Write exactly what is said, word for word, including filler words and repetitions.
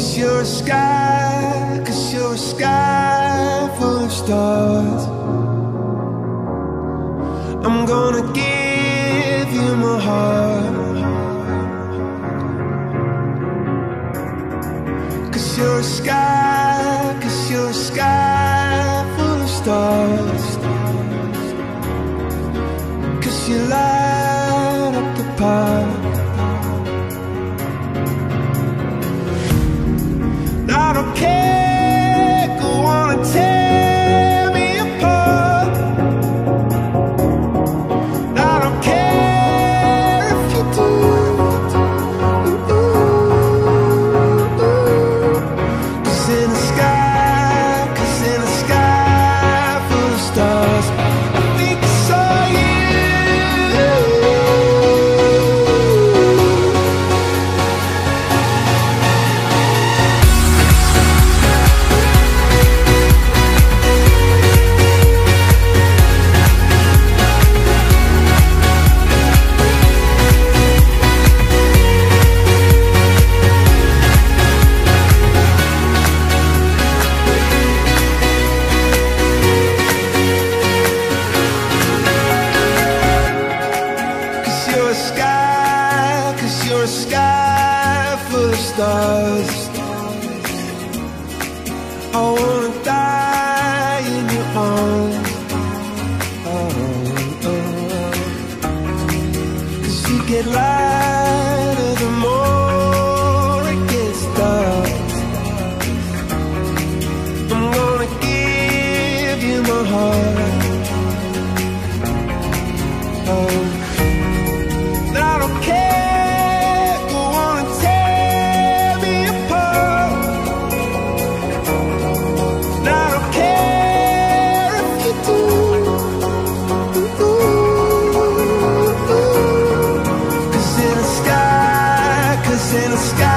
'Cause you're a sky, 'cause you're a sky full of stars. I'm gonna give you my heart. 'Cause you're a sky, 'cause you're a sky full of stars. 'Cause you light up the path. I don't care, go on and tear me apart. I don't care if you do. Cause in the sky, cause in the sky full of stars, I think I saw you. You're a sky full of stars. I wanna die in your arms. Oh, oh. 'Cause you get lighter the more it gets dark. I'm gonna give you my heart. Oh, I don't care. In the sky